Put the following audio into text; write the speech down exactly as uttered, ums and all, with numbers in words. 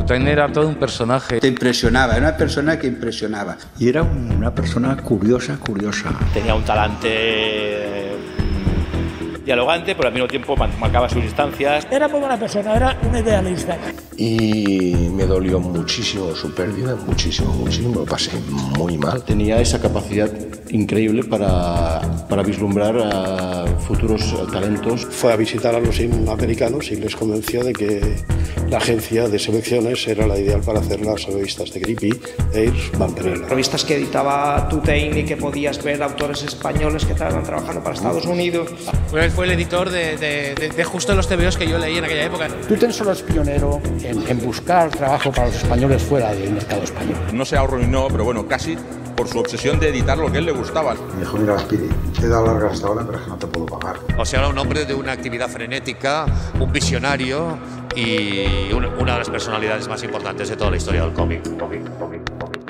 Tutain era todo un personaje. Te impresionaba, era una persona que impresionaba. Y era una persona curiosa, curiosa. Tenía un talante dialogante, pero al mismo tiempo marcaba sus distancias. Era muy buena persona, era un idealista. Y me dolió muchísimo su pérdida, muchísimo, muchísimo, lo pasé muy mal. Tenía esa capacidad increíble para, para vislumbrar a futuros talentos. Fue a visitar a los americanos y les convenció de que la agencia de selecciones era la ideal para hacer las revistas de Grippi, Ayres, Van Penella. Revistas que editaba Tutain y que podías ver autores españoles que estaban trabajando para Estados Unidos. Pues fue el editor de, de, de, de justo los tebeos que yo leí en aquella época. Tutain solo es pionero en, en buscar trabajo para los españoles fuera del mercado español. No se arruinó, pero bueno, casi por su obsesión de editar lo que a él le gustaba. Me dijo, mira, Spiri, te he dado largas hasta ahora, pero es que no te puedo pagar. O sea, era un hombre de una actividad frenética, un visionario y una, una de las personalidades más importantes de toda la historia del cómic. cómic, cómic, cómic.